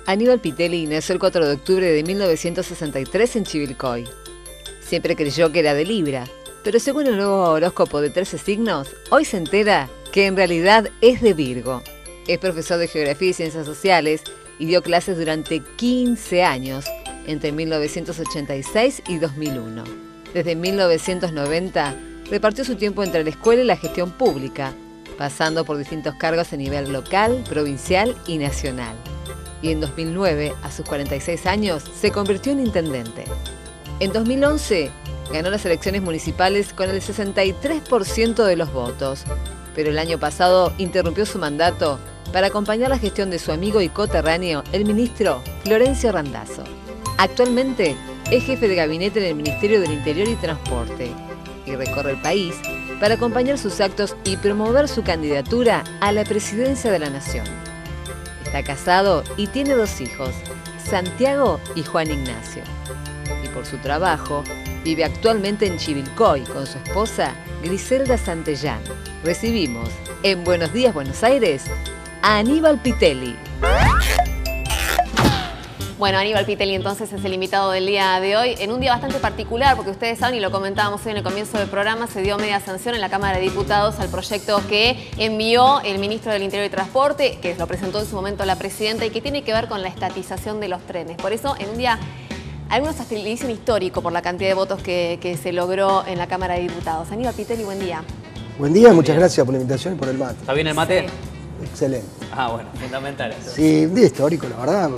Aníbal Pitelli nació el 4 de octubre de 1963 en Chivilcoy. Siempre creyó que era de Libra, pero según el nuevo horóscopo de 13 signos, hoy se entera que en realidad es de Virgo. Es profesor de Geografía y Ciencias Sociales y dio clases durante 15 años, entre 1986 y 2001. Desde 1990, repartió su tiempo entre la escuela y la gestión pública, pasando por distintos cargos a nivel local, provincial y nacional. Y en 2009, a sus 46 años, se convirtió en intendente. En 2011, ganó las elecciones municipales con el 63% de los votos, pero el año pasado interrumpió su mandato para acompañar la gestión de su amigo y coterráneo, el ministro Florencio Randazzo. Actualmente es jefe de gabinete en el Ministerio del Interior y Transporte y recorre el país para acompañar sus actos y promover su candidatura a la presidencia de la Nación. Está casado y tiene 2 hijos, Santiago y Juan Ignacio. Y por su trabajo, vive actualmente en Chivilcoy con su esposa Griselda Santellán. Recibimos en Buenos Días Buenos Aires a Aníbal Pitelli. Bueno, Aníbal Pitelli entonces es el invitado del día de hoy, en un día bastante particular, porque ustedes saben, y lo comentábamos hoy en el comienzo del programa, se dio media sanción en la Cámara de Diputados al proyecto que envió el ministro del Interior y Transporte, que lo presentó en su momento la presidenta y que tiene que ver con la estatización de los trenes. Por eso, en un día, algunos hasta le dicen histórico por la cantidad de votos que se logró en la Cámara de Diputados. Aníbal Pitelli, buen día. Buen día, muchas gracias por la invitación y por el mate. ¿Está bien el mate? Sí. Excelente. Ah, bueno, fundamental. Entonces. Sí, un día histórico, la verdad.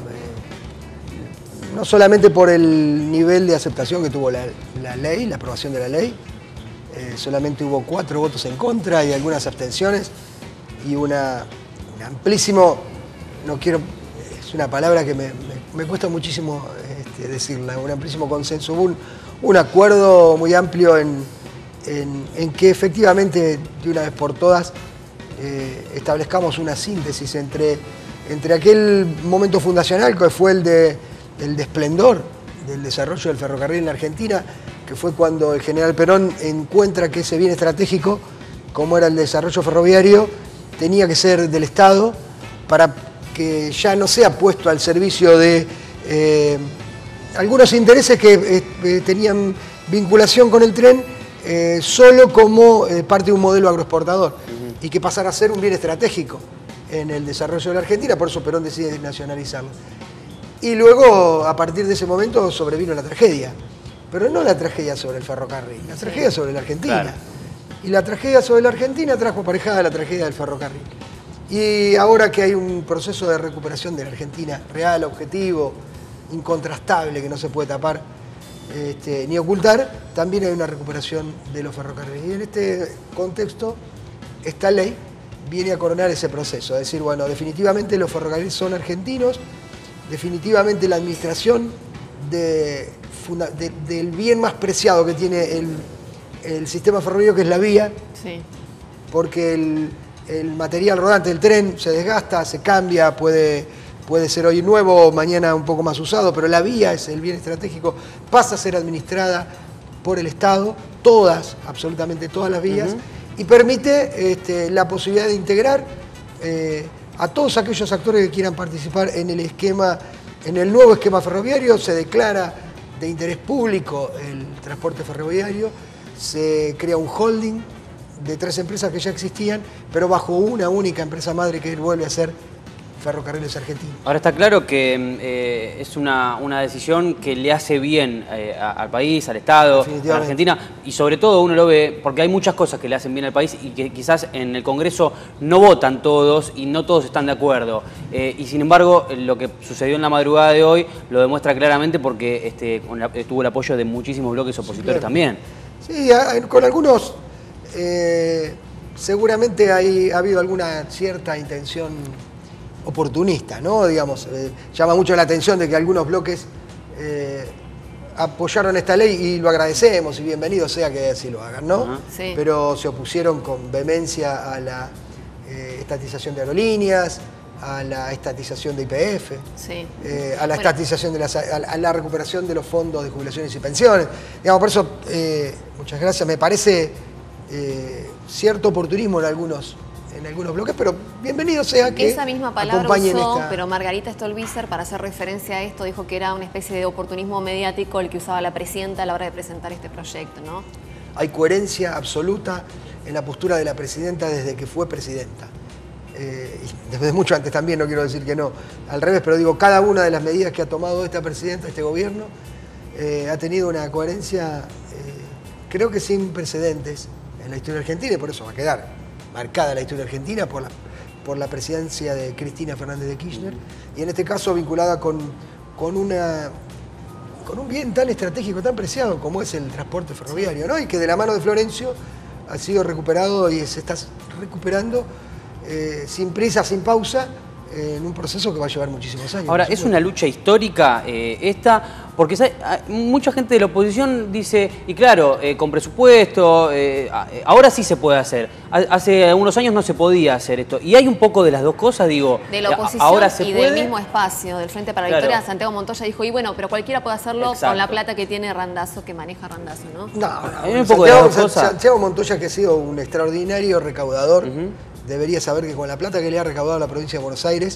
No solamente por el nivel de aceptación que tuvo la ley, la aprobación de la ley, solamente hubo 4 votos en contra y algunas abstenciones y un amplísimo, no quiero, es una palabra que me cuesta muchísimo decirla, un amplísimo consenso. Hubo un acuerdo muy amplio en que efectivamente, de una vez por todas, establezcamos una síntesis entre aquel momento fundacional que fue el de esplendor del desarrollo del ferrocarril en la Argentina, que fue cuando el general Perón encuentra que ese bien estratégico, como era el desarrollo ferroviario, tenía que ser del Estado para que ya no sea puesto al servicio de algunos intereses que tenían vinculación con el tren solo como parte de un modelo agroexportador y que pasara a ser un bien estratégico en el desarrollo de la Argentina. Por eso Perón decide nacionalizarlo. Y luego, a partir de ese momento, sobrevino la tragedia. Pero no la tragedia sobre el ferrocarril, la tragedia sobre la Argentina. Claro. Y la tragedia sobre la Argentina trajo aparejada la tragedia del ferrocarril. Y ahora que hay un proceso de recuperación de la Argentina real, objetivo, incontrastable, que no se puede tapar ni ocultar, también hay una recuperación de los ferrocarriles. Y en este contexto, esta ley viene a coronar ese proceso. Es decir, bueno, definitivamente los ferrocarriles son argentinos, definitivamente la administración del bien más preciado que tiene el sistema ferroviario, que es la vía, sí. Porque el material rodante del tren se desgasta, se cambia, puede ser hoy nuevo, mañana un poco más usado, pero la vía es el bien estratégico, pasa a ser administrada por el Estado, absolutamente todas las vías, y permite la posibilidad de integrar a todos aquellos actores que quieran participar en el nuevo esquema ferroviario. Se declara de interés público el transporte ferroviario, se crea un holding de 3 empresas que ya existían, pero bajo una única empresa madre que vuelve a ser Ferrocarriles Argentinos. Ahora está claro que es una decisión que le hace bien al país, al Estado, a la Argentina, y sobre todo uno lo ve, porque hay muchas cosas que le hacen bien al país y que quizás en el Congreso no votan todos y no todos están de acuerdo. Y sin embargo, lo que sucedió en la madrugada de hoy lo demuestra claramente porque tuvo el apoyo de muchísimos bloques opositores también. Sí, con algunos seguramente ha habido alguna cierta intención oportunista, ¿no? Digamos, llama mucho la atención de que algunos bloques apoyaron esta ley y lo agradecemos y bienvenido sea que así lo hagan, ¿no? Sí. Pero se opusieron con vehemencia a la estatización de aerolíneas, a la estatización de YPF, sí. A la estatización a la recuperación de los fondos de jubilaciones y pensiones. Digamos, por eso, muchas gracias. Me parece cierto oportunismo en en algunos bloques, pero bienvenido sea que esa misma palabra acompañen usó, pero Margarita Stolbizer, para hacer referencia a esto, dijo que era una especie de oportunismo mediático el que usaba la presidenta a la hora de presentar este proyecto, ¿no? Hay coherencia absoluta en la postura de la presidenta desde que fue presidenta. Y desde mucho antes también, no quiero decir que no, al revés, pero digo, cada una de las medidas que ha tomado esta presidenta, este gobierno, ha tenido una coherencia, creo que sin precedentes en la historia argentina, y por eso va a quedar marcada la historia argentina por la presidencia de Cristina Fernández de Kirchner, y en este caso vinculada con un bien tan estratégico, tan preciado como es el transporte ferroviario, ¿no? Y que de la mano de Florencio ha sido recuperado y se está recuperando sin prisa, sin pausa, en un proceso que va a llevar muchísimos años. Ahora, es una lucha histórica esta, porque mucha gente de la oposición dice, y claro, con presupuesto, ahora sí se puede hacer. Hace algunos años no se podía hacer esto. Y hay un poco de las dos cosas, digo. De la oposición ahora se y puede. del mismo espacio, del Frente para la Victoria, Santiago Montoya dijo, y bueno, pero cualquiera puede hacerlo con la plata que tiene Randazzo, que maneja Randazzo, ¿no? Santiago Montoya, que ha sido un extraordinario recaudador, debería saber que con la plata que le ha recaudado la provincia de Buenos Aires,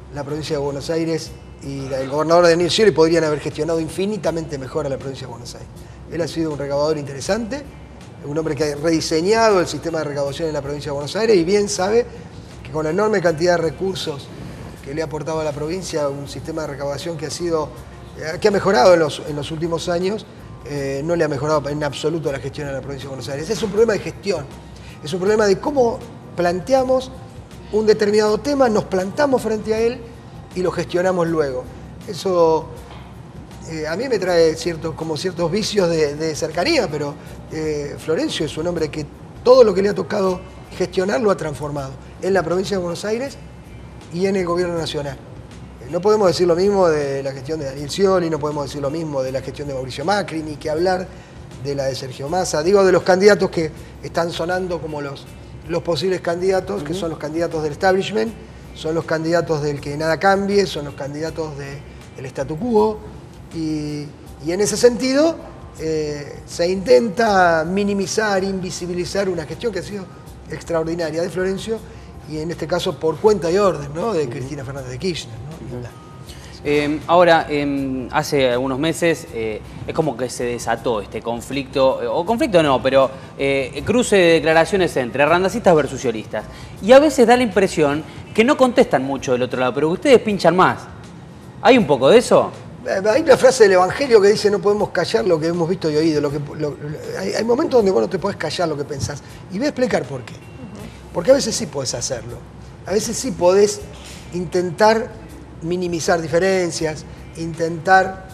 y el gobernador Daniel Scioli podrían haber gestionado infinitamente mejor a la provincia de Buenos Aires. Él ha sido un recaudador interesante, un hombre que ha rediseñado el sistema de recaudación en la provincia de Buenos Aires y bien sabe que con la enorme cantidad de recursos que le ha aportado a la provincia, un sistema de recaudación que ha mejorado en los últimos años, no le ha mejorado en absoluto la gestión en la provincia de Buenos Aires. Es un problema de gestión, es un problema de cómo planteamos un determinado tema, nos plantamos frente a él y lo gestionamos luego. Eso a mí me trae ciertos vicios de cercanía, pero Florencio es un hombre que todo lo que le ha tocado gestionar lo ha transformado en la provincia de Buenos Aires y en el gobierno nacional. No podemos decir lo mismo de la gestión de Daniel Scioli, no podemos decir lo mismo de la gestión de Mauricio Macri, ni que hablar de la de Sergio Massa. Digo, de los candidatos que están sonando como los posibles candidatos, que son los candidatos del establishment, son los candidatos del que nada cambie, son los candidatos del statu quo, y en ese sentido se intenta minimizar, invisibilizar una gestión que ha sido extraordinaria de Florencio, y en este caso por cuenta y orden, ¿no?, de Cristina Fernández de Kirchner, ¿no? Ahora, hace algunos meses es como que se desató este conflicto, o conflicto no, pero cruce de declaraciones entre randacistas versus sciolistas. Y a veces da la impresión que no contestan mucho del otro lado, pero que ustedes pinchan más. ¿Hay un poco de eso? Hay una frase del Evangelio que dice: no podemos callar lo que hemos visto y oído. Hay momentos donde vos no te podés callar lo que pensás. Y voy a explicar por qué. Porque a veces sí podés hacerlo. A veces sí podés intentar minimizar diferencias, intentar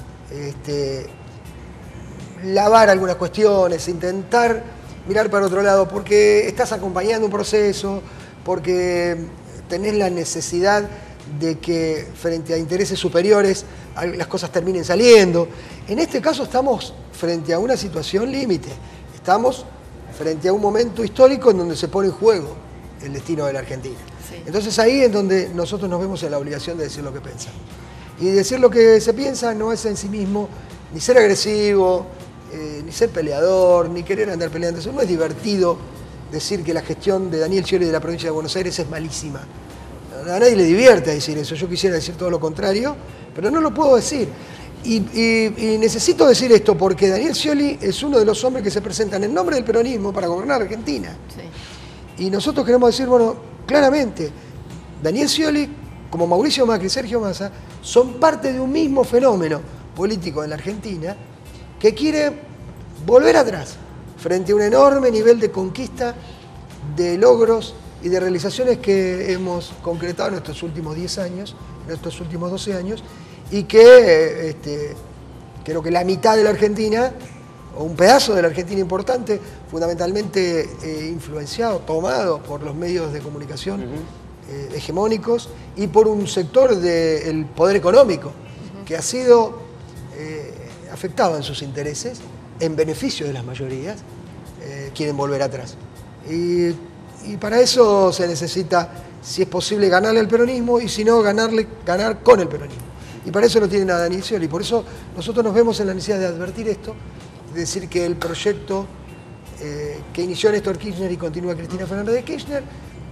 lavar algunas cuestiones, intentar mirar para otro lado, porque estás acompañando un proceso, porque tenés la necesidad de que frente a intereses superiores las cosas terminen saliendo. En este caso estamos frente a una situación límite, estamos frente a un momento histórico en donde se pone en juego el destino de la Argentina. Sí. Entonces ahí es donde nosotros nos vemos en la obligación de decir lo que pensamos. Y decir lo que se piensa no es en sí mismo ni ser agresivo, ni ser peleador, ni querer andar peleando. Eso no es divertido decir que la gestión de Daniel Scioli de la provincia de Buenos Aires es malísima. A nadie le divierte decir eso. Yo quisiera decir todo lo contrario, pero no lo puedo decir. Y necesito decir esto porque Daniel Scioli es uno de los hombres que se presentan en nombre del peronismo para gobernar Argentina. Sí. Y nosotros queremos decir, bueno, claramente, Daniel Scioli, como Mauricio Macri y Sergio Massa, son parte de un mismo fenómeno político en la Argentina que quiere volver atrás frente a un enorme nivel de conquista, de logros y de realizaciones que hemos concretado en estos últimos 10 años, en estos últimos 12 años, y que creo que la mitad de la Argentina, o un pedazo de la Argentina importante, fundamentalmente influenciado, tomado por los medios de comunicación hegemónicos y por un sector del poder económico que ha sido afectado en sus intereses, en beneficio de las mayorías, quieren volver atrás. Y para eso se necesita, si es posible, ganarle al peronismo, y si no, ganar con el peronismo. Y para eso lo tienen a Daniel Scioli. Por eso nosotros nos vemos en la necesidad de advertir esto, de decir que el proyecto que inició Néstor Kirchner y continúa Cristina Fernández de Kirchner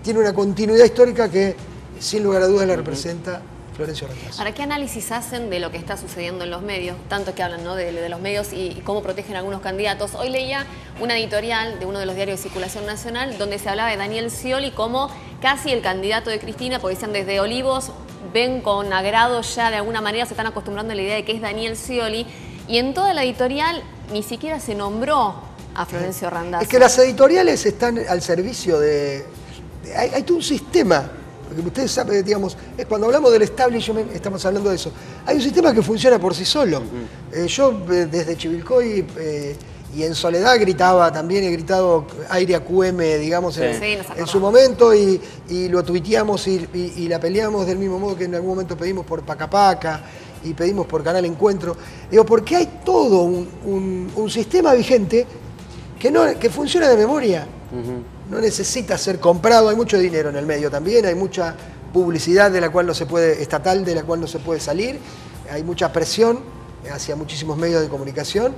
tiene una continuidad histórica que sin lugar a dudas la representa Florencio Randazzo. Ahora, ¿qué análisis hacen de lo que está sucediendo en los medios? Tanto que hablan, ¿no?, de los medios y cómo protegen a algunos candidatos. Hoy leía una editorial de uno de los diarios de circulación nacional donde se hablaba de Daniel Scioli como casi el candidato de Cristina, porque decían desde Olivos ven con agrado ya, de alguna manera se están acostumbrando a la idea de que es Daniel Scioli, y en toda la editorial ni siquiera se nombró a Florencio Randazzo. Es que las editoriales están al servicio hay todo un sistema. Porque ustedes saben, digamos, cuando hablamos del establishment, estamos hablando de eso. Hay un sistema que funciona por sí solo. Yo desde Chivilcoy y en Soledad gritaba, también he gritado aire a QM, digamos, en su momento, y lo tuiteamos y la peleamos del mismo modo que en algún momento pedimos por Pacapaca y pedimos por Canal Encuentro. Digo, porque hay todo un sistema vigente que funciona de memoria. No necesita ser comprado, hay mucho dinero en el medio también, hay mucha publicidad de la cual no se puede, estatal, de la cual no se puede salir, hay mucha presión hacia muchísimos medios de comunicación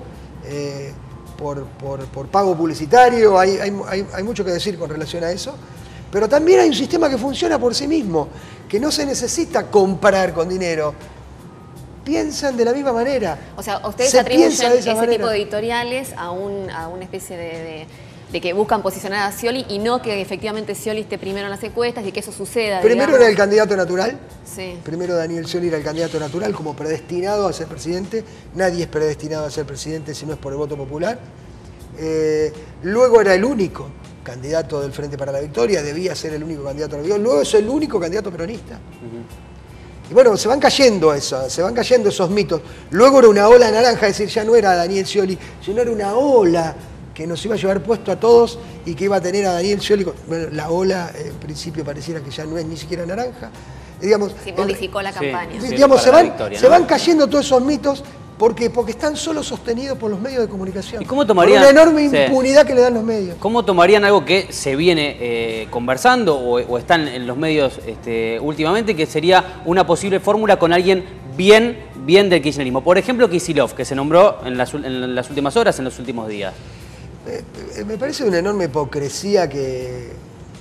por pago publicitario, hay mucho que decir con relación a eso, pero también hay un sistema que funciona por sí mismo, que no se necesita comprar con dinero. Piensan de la misma manera. O sea, ustedes atribuyen ese tipo de editoriales a una especie de que buscan posicionar a Scioli y no que efectivamente Scioli esté primero en las encuestas y que eso suceda. Primero era el candidato natural. Sí. Primero Daniel Scioli era el candidato natural como predestinado a ser presidente. Nadie es predestinado a ser presidente si no es por el voto popular. Luego era el único candidato del Frente para la Victoria, debía ser el único candidato a la victoria. Luego es el único candidato peronista. Y bueno, se van cayendo esos mitos. Luego era una ola naranja, es decir, ya no era Daniel Scioli, sino era una ola que nos iba a llevar puesto a todos y que iba a tener a Daniel Scioli. Bueno, la ola en principio pareciera que ya no es ni siquiera naranja. Digamos, sí, modificó la campaña. Digamos, se van cayendo todos esos mitos porque están solo sostenidos por los medios de comunicación. ¿Y cómo tomarían, por una enorme impunidad que le dan los medios? ¿Cómo tomarían algo que se viene conversando o están en los medios últimamente, que sería una posible fórmula con alguien bien del kirchnerismo? Por ejemplo, Kicillof, que se nombró en las últimas horas, en los últimos días. Me parece una enorme hipocresía que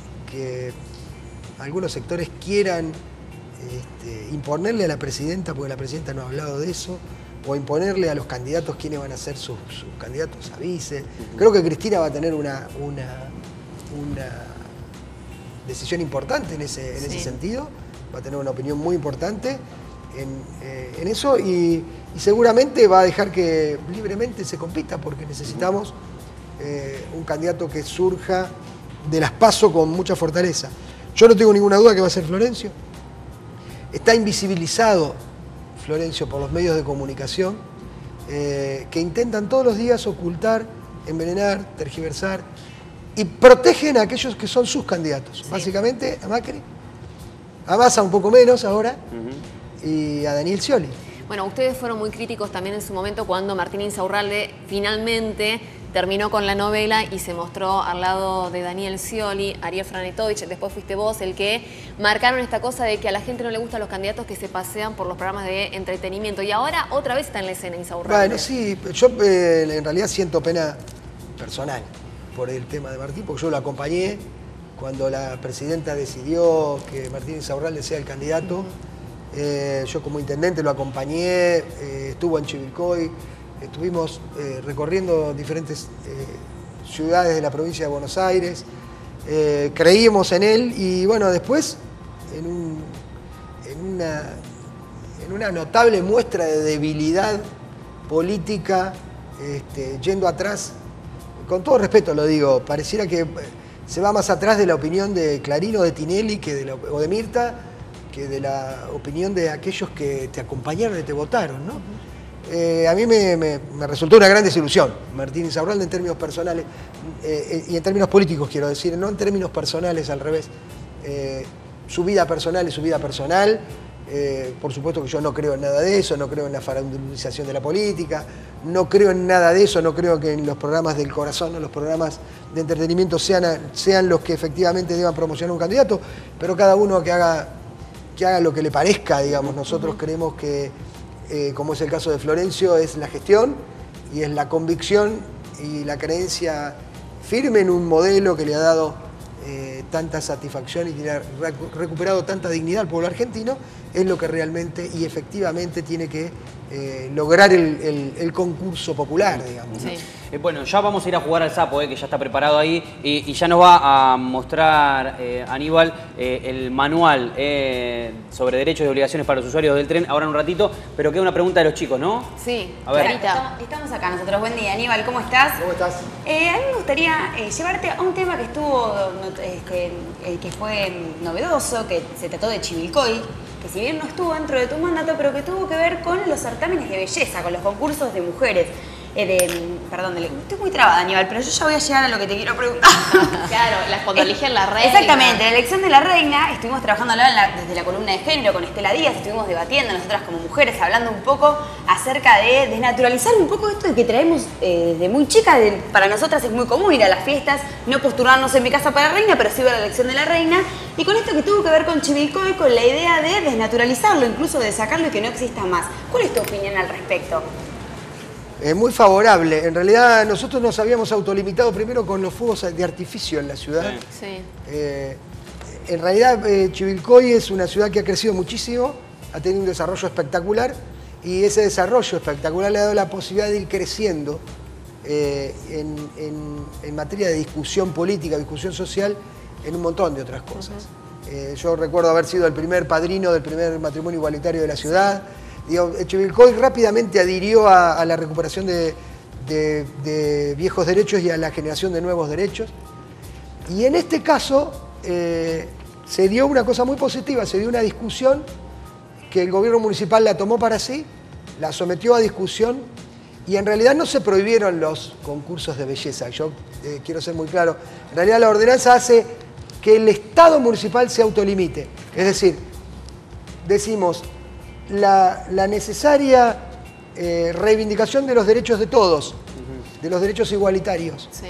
algunos sectores quieran imponerle a la presidenta, porque la presidenta no ha hablado de eso, o imponerle a los candidatos quiénes van a ser sus candidatos a vice. Creo que Cristina va a tener una decisión importante en ese sentido, va a tener una opinión muy importante en eso y seguramente va a dejar que libremente se compita, porque necesitamos un candidato que surja de las PASO con mucha fortaleza. Yo no tengo ninguna duda que va a ser Florencio. Está invisibilizado Florencio por los medios de comunicación que intentan todos los días ocultar, envenenar, tergiversar y protegen a aquellos que son sus candidatos. Sí. Básicamente a Macri, a Massa un poco menos ahora y a Daniel Scioli. Bueno, ustedes fueron muy críticos también en su momento cuando Martín Insaurralde finalmente terminó con la novela y se mostró al lado de Daniel Scioli, Ariel Franetovich, después fuiste vos el que marcaron esta cosa de que a la gente no le gustan los candidatos que se pasean por los programas de entretenimiento. Y ahora otra vez está en la escena Insaurralde. Bueno, sí, yo en realidad siento pena personal por el tema de Martín, porque yo lo acompañé cuando la presidenta decidió que Martín Insaurralde sea el candidato. Yo como intendente lo acompañé, estuvo en Chivilcoy, estuvimos recorriendo diferentes ciudades de la provincia de Buenos Aires, creímos en él y bueno, después en una notable muestra de debilidad política, yendo atrás, con todo respeto lo digo, pareciera que se va más atrás de la opinión de Clarín o de Tinelli o de Mirta, que de la opinión de aquellos que te acompañaron y te votaron, ¿no? A mí me resultó una gran desilusión Martín Insaurralde en términos personales y en términos políticos, quiero decir, no en términos personales, al revés. Su vida personal es su vida personal. Por supuesto que yo no creo en nada de eso, no creo en la farandulización de la política, no creo en nada de eso, no creo que en los programas del corazón o los programas de entretenimiento sean los que efectivamente deban promocionar un candidato, pero cada uno que haga lo que le parezca, digamos. Nosotros creemos que, como es el caso de Florencio, es la gestión y es la convicción y la creencia firme en un modelo que le ha dado tanta satisfacción y tiene recuperado tanta dignidad al pueblo argentino, es lo que realmente y efectivamente tiene que lograr el concurso popular, digamos. Sí. Bueno, ya vamos a ir a jugar al sapo, que ya está preparado ahí, y ya nos va a mostrar Aníbal el manual sobre derechos y obligaciones para los usuarios del tren ahora en un ratito, pero queda una pregunta de los chicos, ¿no? Sí, a ver. Estamos acá nosotros. Buen día, Aníbal, ¿cómo estás? ¿Cómo estás? A mí me gustaría llevarte a un tema que estuvo, que fue novedoso, que se trató de Chivilcoy, que si bien no estuvo dentro de tu mandato, pero que tuvo que ver con los certámenes de belleza, con los concursos de mujeres. Estoy muy trabada, Aníbal, pero yo ya voy a llegar a lo que te quiero preguntar. Claro, cuando eligen la reina. Exactamente, la elección de la reina, estuvimos trabajando desde la columna de género con Estela Díaz, estuvimos debatiendo nosotras como mujeres, hablando un poco acerca de desnaturalizar un poco esto de que traemos desde muy chica. Para nosotras es muy común ir a las fiestas, no postularnos en mi casa para reina, pero sí ver la elección de la reina. Y con esto que tuvo que ver con Chivilcoy, con la idea de desnaturalizarlo, incluso de sacarlo y que no exista más. ¿Cuál es tu opinión al respecto? Muy favorable. En realidad nosotros nos habíamos autolimitado primero con los fuegos de artificio en la ciudad. Sí. En realidad Chivilcoy es una ciudad que ha crecido muchísimo, ha tenido un desarrollo espectacular y ese desarrollo espectacular le ha dado la posibilidad de ir creciendo en materia de discusión política, discusión social, en un montón de otras cosas. Yo recuerdo haber sido el primer padrino del primer matrimonio igualitario de la ciudad. Chivilcoy rápidamente adhirió a la recuperación de viejos derechos y a la generación de nuevos derechos. Y en este caso se dio una cosa muy positiva, se dio una discusión que el gobierno municipal la tomó para sí, la sometió a discusión y en realidad no se prohibieron los concursos de belleza. Yo quiero ser muy claro, en realidad la ordenanza hace que el Estado municipal se autolimite. Es decir, decimos, la necesaria reivindicación de los derechos de todos, de los derechos igualitarios, Sí.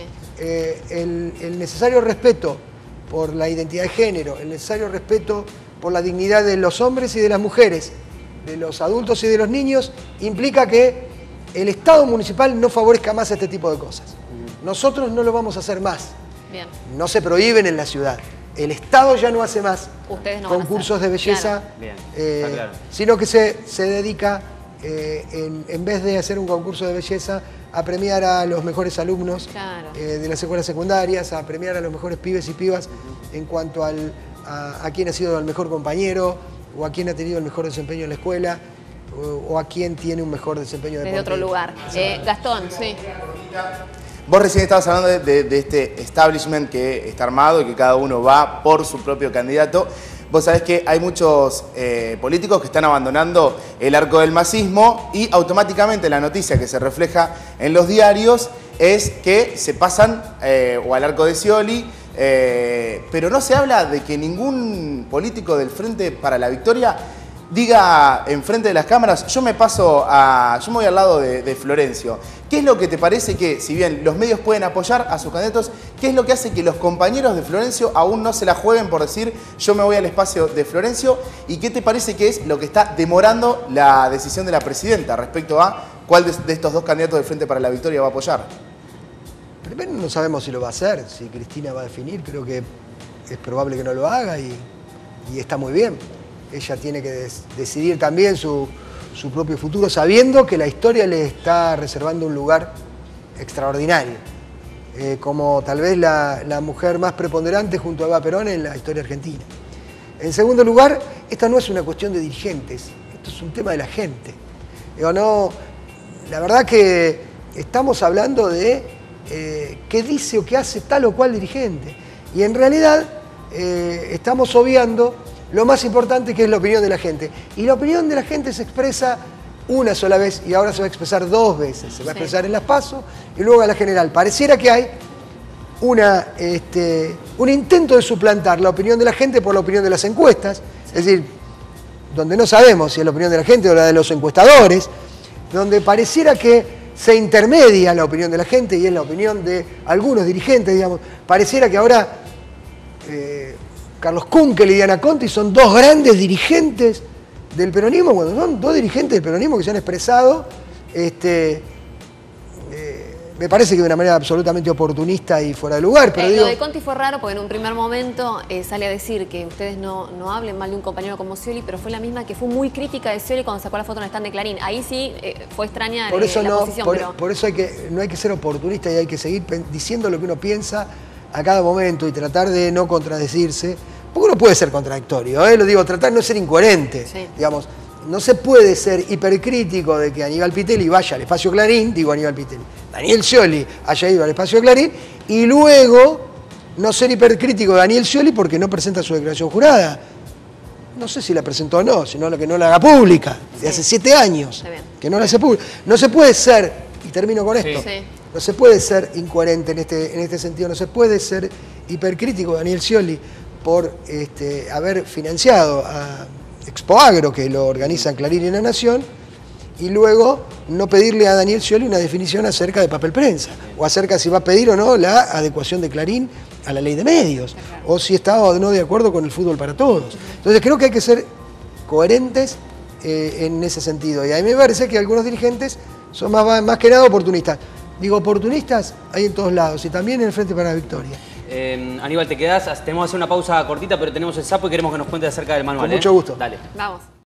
El necesario respeto por la identidad de género, el necesario respeto por la dignidad de los hombres y de las mujeres, de los adultos y de los niños, implica que el Estado municipal no favorezca más este tipo de cosas. Nosotros no lo vamos a hacer más. Bien. No se prohíben en la ciudad. El Estado ya no hace más Ustedes no van a concursos hacer. de belleza, Claro. Bien, está claro. sino que se dedica, en vez de hacer un concurso de belleza, a premiar a los mejores alumnos Claro. de las escuelas secundarias, a premiar a los mejores pibes y pibas en cuanto a quién ha sido el mejor compañero, o a quién ha tenido el mejor desempeño en la escuela, o a quién tiene un mejor desempeño Desde deportivo. otro lugar. Gastón, sí. Vos recién estabas hablando de este establishment que está armado y que cada uno va por su propio candidato. Vos sabés que hay muchos políticos que están abandonando el arco del masismo y automáticamente la noticia que se refleja en los diarios es que se pasan o al arco de Scioli, pero no se habla de que ningún político del Frente para la Victoria diga en frente de las cámaras, yo me voy al lado de Florencio. ¿Qué es lo que te parece que, si bien los medios pueden apoyar a sus candidatos, qué es lo que hace que los compañeros de Florencio aún no se la jueguen por decir yo me voy al espacio de Florencio? ¿Y qué te parece que es lo que está demorando la decisión de la presidenta respecto a cuál de estos dos candidatos del Frente para la Victoria va a apoyar? Primero no sabemos si lo va a hacer, si Cristina va a definir, creo que es probable que no lo haga y está muy bien. Ella tiene que decidir también su propio futuro, sabiendo que la historia le está reservando un lugar extraordinario, como tal vez la mujer más preponderante junto a Eva Perón en la historia argentina. En segundo lugar, esta no es una cuestión de dirigentes, esto es un tema de la gente. La verdad que estamos hablando de qué dice o qué hace tal o cual dirigente, y en realidad estamos obviando lo más importante, que es la opinión de la gente. Y la opinión de la gente se expresa una sola vez y ahora se va a expresar dos veces. Se va a expresar en las PASO y luego a la general. Pareciera que hay un intento de suplantar la opinión de la gente por la opinión de las encuestas. Es decir, donde no sabemos si es la opinión de la gente o la de los encuestadores, donde pareciera que se intermedia la opinión de la gente y es la opinión de algunos dirigentes, digamos. Pareciera que ahora Carlos Kunkel y Diana Conti son dos grandes dirigentes del peronismo, cuando son dos dirigentes del peronismo que se han expresado me parece que de una manera absolutamente oportunista y fuera de lugar. Pero lo de Conti fue raro porque en un primer momento sale a decir que ustedes no hablen mal de un compañero como Scioli, pero fue la misma que fue muy crítica de Scioli cuando sacó la foto en el stand de Clarín. Ahí sí fue extraña por eso la posición. Por eso no hay que ser oportunista y hay que seguir diciendo lo que uno piensa a cada momento y tratar de no contradecirse. Porque uno puede ser contradictorio, lo digo, tratar de no ser incoherente, sí. Digamos. No se puede ser hipercrítico de que Aníbal Pitelli vaya al espacio Clarín, digo Aníbal Pitelli, Daniel Scioli haya ido al espacio Clarín, y luego no ser hipercrítico de Daniel Scioli porque no presenta su declaración jurada. No sé si la presentó o no, sino que no la haga pública, de hace 7 años, que no la hace pública. No se puede ser, y termino con esto, no se puede ser incoherente en este sentido, no se puede ser hipercrítico de Daniel Scioli por haber financiado a Expoagro, que lo organizan Clarín y La Nación, y luego no pedirle a Daniel Scioli una definición acerca de papel prensa, o acerca de si va a pedir o no la adecuación de Clarín a la ley de medios, o si está o no de acuerdo con el fútbol para todos. Entonces creo que hay que ser coherentes en ese sentido, y a mí me parece que algunos dirigentes son más que nada oportunistas. Digo, oportunistas hay en todos lados, y también en el Frente para la Victoria. Aníbal, te quedás, tenemos que hacer una pausa cortita, pero tenemos el sapo y queremos que nos cuentes acerca del manual. Con mucho gusto. Dale. Vamos.